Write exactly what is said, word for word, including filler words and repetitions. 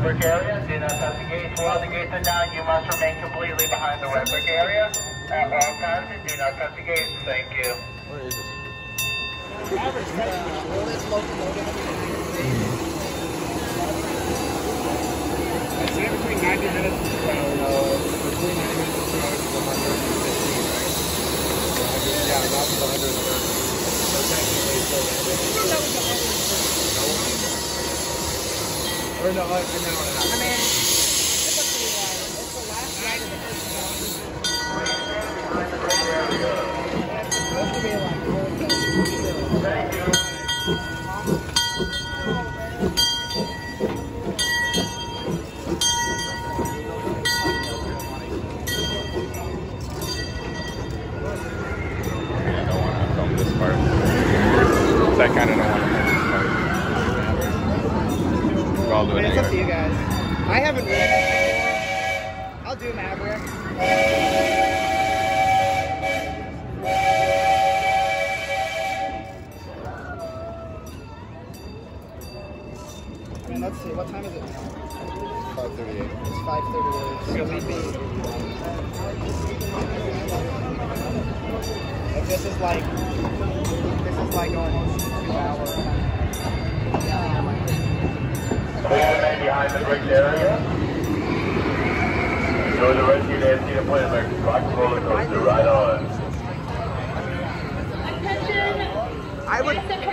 brick area. Do not touch the gates. While the gates are down, you must remain completely behind the red brick area at all times, and do not touch the gates. Thank you. Where is this? Average uh, oldest locomotive in the United States. I'd say between ninety minutes and two hours. No, between ninety minutes and two hours is one hundred fifteen, right? Yeah, that was one hundred thirty. So technically, it's still or no, like an hour and a half. I mean, it's up to you guys. It's the last ride of the first one. It's supposed to be like four kills. Thank you. I don't want to film this part. So I kind of don't want to film this part. We're all doing I mean, it it's up to anyway. you guys. I haven't ridden it before. I'll do Maverick. I mean, let's see. What time is it now? five thirty-eight. It's five thirty-eight. So we'd be. If this is like, this is like going two hours. Please remain behind the brick area. Enjoy the rest of your day at Cedar Point American Rock Roller Coaster. Right on. I would.